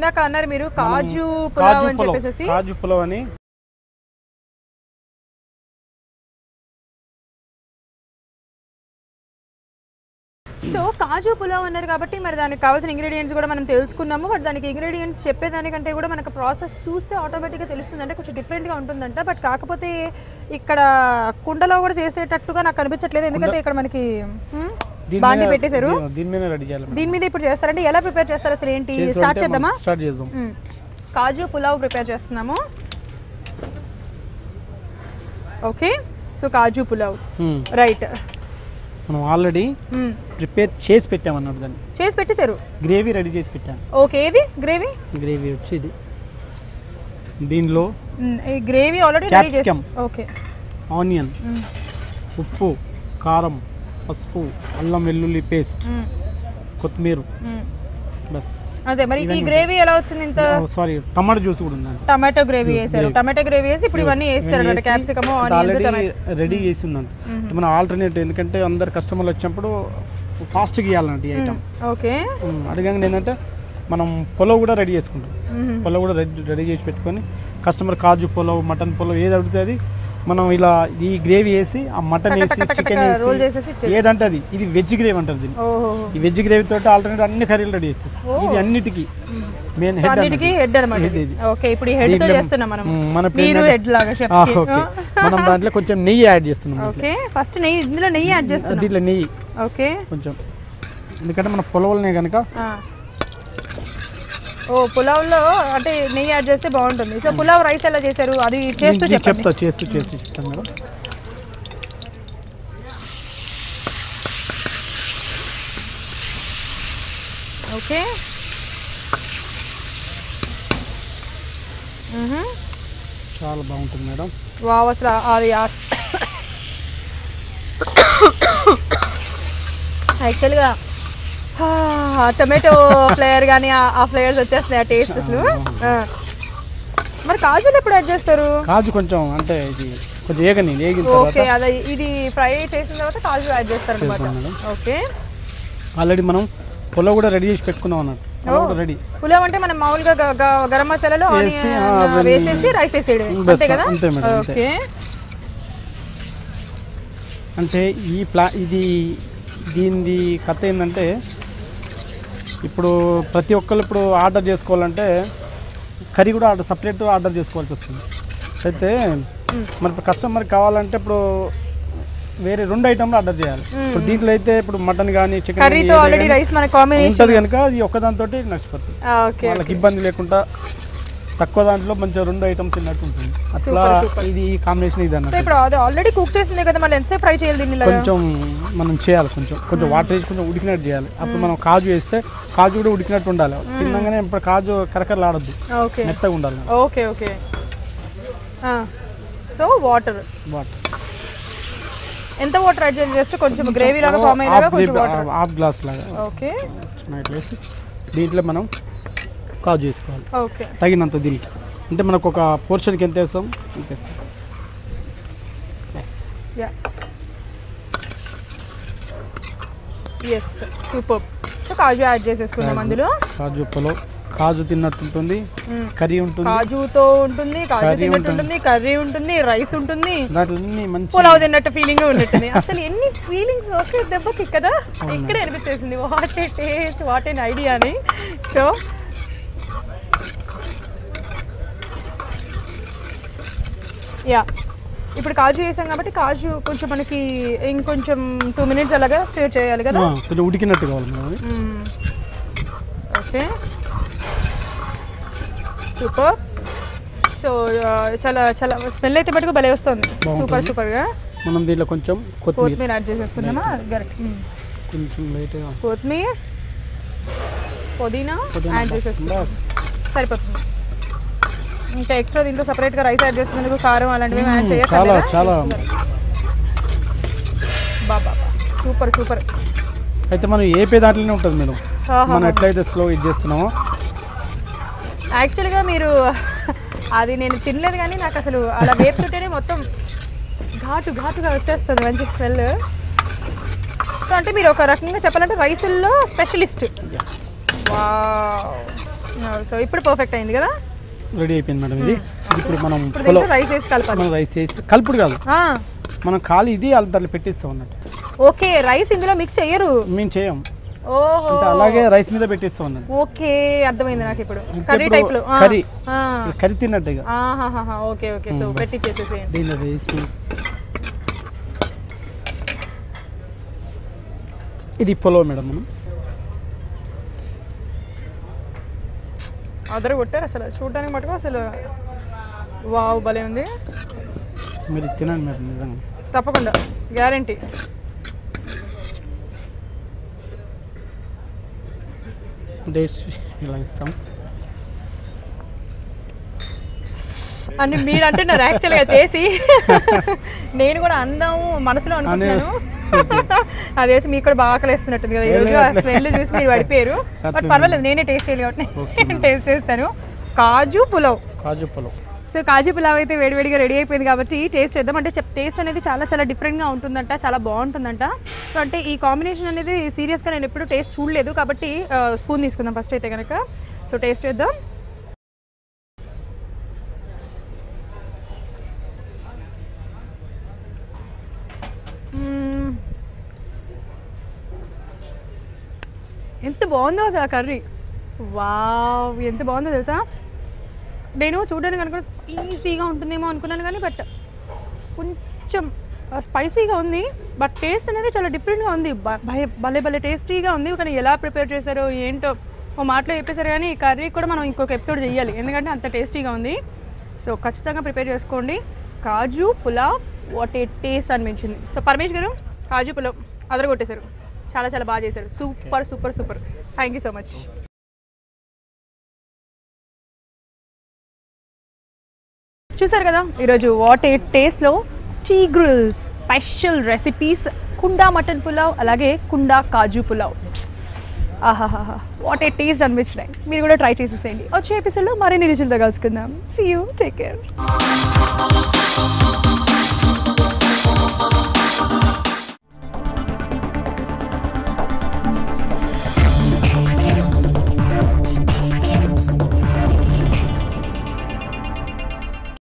ఇందాక అన్నారు మీరు కాజు పులావ్ అని చెప్పేసి. కాజు పులావ్ అని సో కాజు పులావ్ అన్నారు కాబట్టి మరి దానికి కావాల్సిన ఇంగ్రీడియంట్స్ కూడా మనం తెలుసుకున్నాము. బట్ దానికి ఇంగ్రీడియంట్స్ చెప్పేదానికంటే కూడా మనకు ప్రాసెస్ చూస్తే ఆటోమేటిక్గా తెలుస్తుంది, అంటే కొంచెం డిఫరెంట్గా ఉంటుందంట. బట్ కాకపోతే ఇక్కడ కుండలో కూడా చేసేటట్టుగా నాకు అనిపించట్లేదు, ఎందుకంటే ఇక్కడ మనకి బాండి పెట్టేశారు. దీని మీద ఇప్పుడు చేస్తారంటే ఎలా ప్రిపేర్ చేస్తారు అసలు ఏంటి? స్టార్ట్ చేద్దామా? కాజు పులావ్ ప్రిపేర్ చేస్తున్నాము. Okay, so kaju pulao right. మనం ఆల్రెడీ ప్రిపేర్ చేసి పెట్టాం అన్నట్టు, దాన్ని చేసి పెట్టేశారు, గ్రేవీ రెడీ చేసి పెట్టాం. ఓకే, ఏది గ్రేవీ? గ్రేవీ వచ్చి ఇది, దీనిలో ఈ గ్రేవీ ఆల్రెడీ రెడీ చేసాం. ఓకే, ఆనియన్, ఉప్పు, కారం, పసుపు, అల్లం వెల్లుల్లి పేస్ట్, కొత్తిమీర, బస్ అదే. మరి ఈ గ్రేవీ ఎలా వచ్చింది ఇంత? సారీ, టమాటో జ్యూస్ కూడా ఉంది. టమాటో గ్రేవీ వేసారు. టమాటో గ్రేవీ వేసి ఇప్పుడు ఇవన్నీ వేస్తారు అన్నమాట, క్యాప్సికమ్, ఆనియన్స్ రెడీ చేసి ఉందంట. మనం ఆల్టర్నేట్, ఎందుకంటే అందరు కస్టమర్లు వచ్చినప్పుడు ఫాస్ట్గా ఇవ్వాలంట ఈ ఐటమ్. ఓకే, అడిగంగా ఏంటంటే మనం పులావ్ కూడా రెడీ చేసుకుంటాం. పులావ్ కూడా రెడీ చేసి పెట్టుకొని కస్టమర్ కాజు పులావ్, మటన్ పులావ్ ఏది అడుగుతుంది మనం ఇలా ఈ గ్రేవీ వేసి, ఆ మటన్ వేసి, చికెన్ వేసి, ఏదంటే అది. ఇది వెజ్ గ్రేవీ అంటారు దీన్ని. ఈ వెజ్ గ్రేవీ తోటి ఆల్టర్నేట్ అన్ని కర్రీలు రెడీ అవుతాయి. ఇది అన్నిటికీ మెయిన్ హెడ్ అన్నమాట. ఓకే, ఇప్పుడు ఈ హెడ్ తో చేస్తున్నాం మనం. మీరు హెడ్ లాగా షెఫ్స్ కి. మనం దాంట్లో కొంచెం నెయ్యి యాడ్ చేస్తున్నాం. ఓకే, ఫస్ట్ నెయ్యి, ఇందులో నెయ్యి యాడ్ చేస్తున్నాం. దీంట్లో నెయ్యి ఓకే కొంచెం, ఎందుకంటే మన పులావులనే కనుక. ఓ, పులావ్లో అంటే నెయ్యి యాడ్ చేస్తే బాగుంటుంది. సో పులావ్ రైస్ ఎలా చేశారు అది చేస్తూ చెప్తాను మేడం. ఓకే, చాలా బాగుంటుంది మేడం. వావ్, అసలు అది యాక్చువల్గా టొమాటో ఫ్లేవర్ కానీ ఆ ఫ్లేవర్స్ వచ్చేస్తున్నాయి, ఆ టేస్ట్ అసలు. మరి కాజులు ఎప్పుడు యాడ్ చేస్తారు? కాజు కొంచెం అంటే ఇది కొంచెం ఏగిన ఓకే, అదే ఇది ఫ్రై చేసిన తర్వాత కాజు యాడ్ చేస్తారు అన్నమాట. ఓకే, ఆల్రెడీ మనం పులావ్ కూడా రెడీ చేసి పెట్టుకున్నాం అన్నట్టు. రెడీ పులావ్ అంటే మనం మామూలుగా గరం మసాలాలో ఆనియన్ వేసేసి రైస్ వేసేయడం అంతే కదా? అంతే మేడం. ఓకే, అంటే ఇది దీనిది కథ ఏంటంటే, ఇప్పుడు ప్రతి ఒక్కరు ఇప్పుడు ఆర్డర్ చేసుకోవాలంటే కర్రీ కూడా సపరేట్ ఆర్డర్ చేసుకోవాల్సి వస్తుంది. అయితే మరి కస్టమర్ కావాలంటే ఇప్పుడు వేరే 2 ఐటమ్లు ఆర్డర్ చేయాలి. ఇప్పుడు దీంట్లో అయితే ఇప్పుడు మటన్ కానీ చికెన్ ఉంటుంది కనుక అది ఒక్కదానితో నచ్చిపోతుంది. వాళ్ళకి ఇబ్బంది లేకుండా తక్కువ దాంట్లో మంచిగా 2 ఐటమ్స్ తిన్నట్టు ఉంటుంది. అట్లా ఇది కాంబినేషన్ ఇది అన్నమాట. ఇప్పుడు అది ఆల్రెడీ కుక్ చేసిందే కదా, మళ్ళీ ఎంతసేపు ఫ్రై చేయాలి దీన్ని? కొంచెం మనం చేయాలి, కొంచెం వాటర్ వేసి కొంచెం ఉడికినట్టు చేయాలి. అప్పుడు మనం కాజు వేస్తే కాజు కూడా ఉడికినట్టు ఉండాలి. తిన్నాగానే ఇప్పుడు కాజు కరకరలాడద్దు, మెత్తగా ఉండాలి. ఓకే ఓకే, సో వాటర్ ఎంత వాటర్ యాడ్ చేయాలి? జస్ట్ కొంచెం గ్రేవీ లాగా ఫామ్ అయ్యేలాగా కొంచెం వాటర్, హాఫ్ గ్లాస్ లాగా. ఓకే, వేసి దీంట్లో మనం కాజు వేసుకోవాలి. ఓకే, తగినంత దీనికి. అంటే మనకు ఒక పోర్షన్కి ఎంత వేస్తాం వేస్తాం. Yes, super. సో కాజు యాడ్ చేసేసుకున్నాం అందులో. కాజు పులావ్, కాజు తిన్నట్టు ఉంటుంది, కర్రీ ఉంటుంది, కాజుతో ఉంటుంది, కాజు తిన్నట్టు ఉంటుంది, కర్రీ ఉంటుంది, రైస్ ఉంటుంది, పులావ్ తిన్నట్టు ఫీలింగ్ ఉన్నట్టుంది. అసలు ఎన్ని ఫీలింగ్స్ ఒకే దెబ్బకి కదా ఇక్కడే అనిపించేసింది. What a taste, what a idea అని. సో యా, ఇప్పుడు కాజు వేసాం కాబట్టి కాజు కొంచెం మనకి ఇంకొంచెం 2 minutes అలాగా స్టే చేయాలి కదా, కొంచెం ఉడికినట్టు కావాలి. Okay, super. సో చాలా చాలా స్మెల్ అయితే మటుకు భలే వస్తుంది, సూపర్ సూపర్గా. మనం దీంట్లో కొంచెం కొత్తిమీర యాడ్ చేసేసుకున్నామా? కొంచెం లైట్గా కొత్తిమీర, పుదీనా యాడ్ చేసేసుకున్నాం, సరిపోతుంది. ఇంకా ఎక్స్ట్రా దీంట్లో సపరేట్గా రైస్ యాడ్ చేస్తున్నందుకు కారం అలాంటివి యాడ్ చేయాలి. చాలా బాబా, సూపర్ సూపర్. అయితే మనం ఏపీ దాంట్లోనే ఉంటుంది మేడం, మనం ఎట్లయితే స్లో ఇది చేస్తున్నామో. యాక్చువల్గా మీరు అది నేను తినలేదు కానీ నాకు అసలు అలా వేపుతుంటేనే మొత్తం ఘాటుగా వచ్చేస్తుంది, మంచి స్మెల్. సో అంటే మీరు ఒక రకంగా చెప్పాలంటే రైసుల్లో స్పెషలిస్ట్. వావ్, సో ఇప్పుడు పర్ఫెక్ట్ అయింది కదా, రెడీ అయిపోయింది మేడం. ఇది ఇప్పుడు మనం రైస్ వేసి కలపాలి. మనం రైస్ వేసి కలుపుడు కాదు, మనం ఖాళీ ఇది దాంట్లో పెట్టిస్తాం అన్నట్టు. ఓకే, రైస్ ఇందులో మిక్స్ చేయరు, మేము చేయం. ఓహో, అంటే అలాగే రైస్ మీద పెట్టిస్తాం అన్నట్టు. ఓకే, అర్థమైంది నాకు. ఇప్పుడు కర్రీ టైప్ లో, కర్రీ తిన్నట్టుగా. ఓకే ఓకే, సో పెట్టిచ్చేసేయండి. దీనిలో వేసి ఇది పులావ్ మేడం. మనం అదర కొట్టారు అసలు, చూడడానికి మటుకు అసలు వావ్ భలే ఉంది. మీరు తినండి మేడం, నిజంగా తప్పకుండా, గ్యారంటీ. టేస్ట్ ఇలా ఇస్తాం అని మీరు అంటున్నారు యాక్చువల్గా చేసి. నేను కూడా అందాం మనసులో అనుకుంటున్నాను. అది వచ్చి మీకు కూడా బాగా ఆకలిస్తున్నట్టుంది కదా ఈరోజు, ఆ స్మెల్ చూసి మీరు పడిపోయారు. బట్ పర్వాలేదు, నేనే టేస్ట్ చేయాలి కాబట్టి టేస్ట్ చేస్తాను. కాజు పులావ్. సో కాజు పులావ్ అయితే వేడివేడిగా రెడీ అయిపోయింది కాబట్టి టేస్ట్ చేద్దాం. అంటే టేస్ట్ అనేది చాలా చాలా డిఫరెంట్గా ఉంటుందంట, చాలా బాగుంటుందంట. సో అంటే ఈ కాంబినేషన్ అనేది సీరియస్గా నేను ఎప్పుడు టేస్ట్ చూడలేదు కాబట్టి స్పూన్ తీసుకుందాం ఫస్ట్ అయితే కనుక. సో టేస్ట్ చేద్దాం. ఎంత బాగుందో అసలు ఆ కర్రీ, వావ్ ఎంత బాగుందో తెలుసా. నేను చూడడానికి అనుకున్న స్పైసీగా ఉంటుందేమో అనుకున్నాను కానీ బట్ కొంచెం స్పైసీగా ఉంది. బట్ టేస్ట్ అనేది చాలా డిఫరెంట్గా ఉంది, భలే భలే టేస్టీగా ఉంది. కానీ ఎలా ప్రిపేర్ చేశారో ఏంటో ఓ మాటలో చెప్పేశారు. కానీ ఈ కర్రీ కూడా మనం ఇంకొక ఎపిసోడ్ చేయాలి, ఎందుకంటే అంత టేస్టీగా ఉంది. సో ఖచ్చితంగా ప్రిపేర్ చేసుకోండి. Kaju pulao what a taste అనిపించింది. సో పరమేష్ గారు కాజు పులావ్ అదరగొట్టేశారు, చాలా చాలా బాగా చేశారు. Super super super, thank you so much. చూసారు కదా ఈరోజు వాట్ ఏ టేస్ట్లో టీ గ్రిల్స్ స్పెషల్ రెసిపీస్, కుండా మటన్ పులావ్ అలాగే కుండా కాజు పులావ్. ఆహాహా, వాట్ ఏ టేస్ట్ అనిపించినాయి. మీరు కూడా ట్రై చేసేసేయండి. వచ్చే ఎపిసోడ్లో మరిన్ని రుచులతో కలుసుకుందాం. See you, take care.